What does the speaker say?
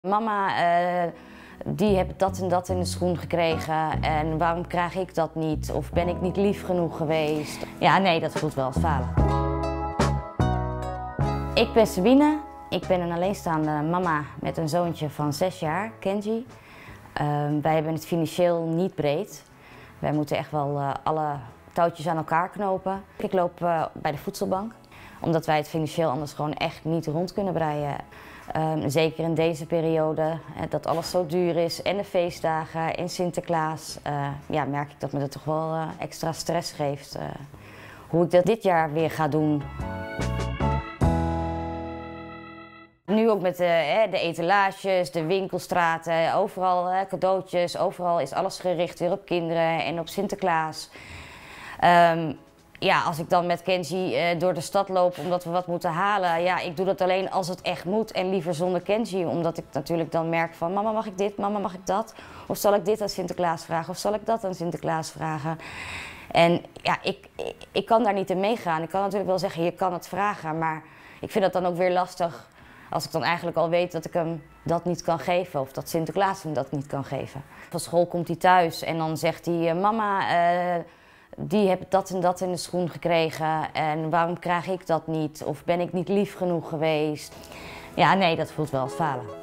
Mama, die heeft dat en dat in de schoen gekregen en waarom krijg ik dat niet? Of ben ik niet lief genoeg geweest? Ja, nee, dat voelt wel als falen. Ik ben Sabine. Ik ben een alleenstaande mama met een zoontje van 6 jaar, Kenji. Wij hebben het financieel niet breed. Wij moeten echt wel alle touwtjes aan elkaar knopen. Ik loop bij de voedselbank, omdat wij het financieel anders gewoon echt niet rond kunnen breien. Zeker in deze periode, dat alles zo duur is en de feestdagen en Sinterklaas, ja, merk ik dat me dat toch wel extra stress geeft. Hoe ik dat dit jaar weer ga doen. Nu ook met de etalages, de winkelstraten, overal cadeautjes, overal is alles gericht weer op kinderen en op Sinterklaas. Ja, als ik dan met Kenji door de stad loop omdat we wat moeten halen, ja, ik doe dat alleen als het echt moet en liever zonder Kenji. Omdat ik natuurlijk dan merk van mama mag ik dit, mama mag ik dat? Of zal ik dit aan Sinterklaas vragen of zal ik dat aan Sinterklaas vragen? En ja, ik kan daar niet in meegaan. Ik kan natuurlijk wel zeggen je kan het vragen, maar ik vind dat dan ook weer lastig als ik dan eigenlijk al weet dat ik hem dat niet kan geven of dat Sinterklaas hem dat niet kan geven. Van school komt hij thuis en dan zegt hij mama, die heeft dat en dat in de schoen gekregen en waarom krijg ik dat niet? Of ben ik niet lief genoeg geweest? Ja, nee, dat voelt wel als falen.